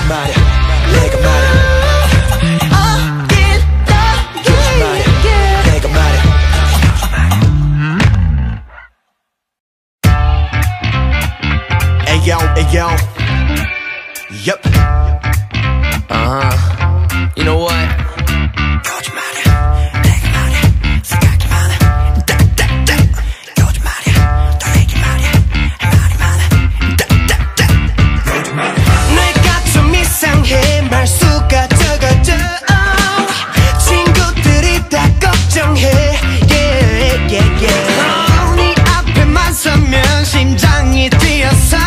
말야 내가 말야 요즘 말야 내가 말야 Ayo ayo Yup You know what? 요즘 말야 내가 말야 생각이 많아 요즘 말야 더 얘기 말야 할 말이 많아 요즘 말야 내가 좀 이상해 말수가 적어져 친구들이 다 걱정해 네 앞에만 서면 심장이 뛰어서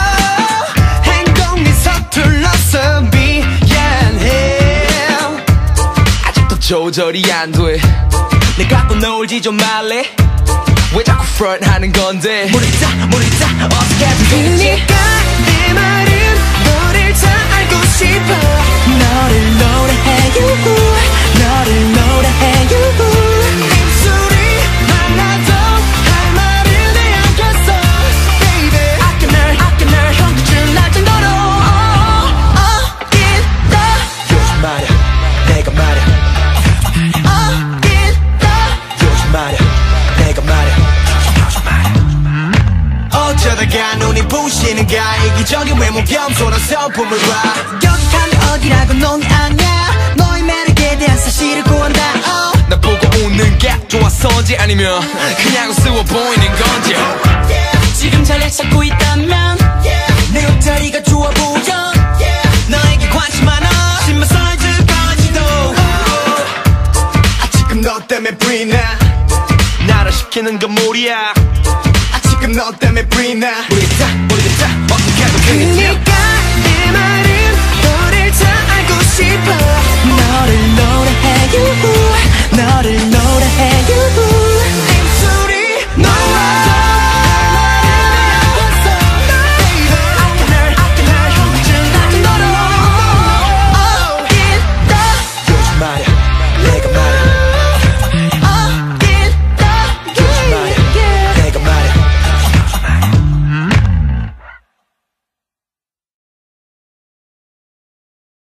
행동이 서툴러서 미안해 아직도 조절이 안 돼. 내 갖고 놀지 좀 말래 왜 자꾸 프런트하는 건데? 모르자 어떻게 하든 그니까 내 말은 너를 잘 알고 싶어 너를 노래해요 너를 노래해요 입술이 말라도 할 말을 내야겠어 Baby 아껴 널 형기줄 날 정도로 요즘 말야 내가 말야 요즘 말야 내가 말야 어쩌다가 눈이 부시는가 이기적인 외모 겸손한 성품을 봐 격한 어디라고 넌 아냐 너의 매력에 대한 사실을 구한다 나 보고 웃는 게 좋아서지 아니면 그냥 우스워 보이는 건지 지금 자리를 찾고 있다면 내 옷자리가 좋아 보여 너에게 관심 많아 신발 사이즈까지도 지금 너 때문에 브이나 나를 시키는 건 무리야. 지금 너 때문에 브이나 모르겠다 어떻게 해도 그게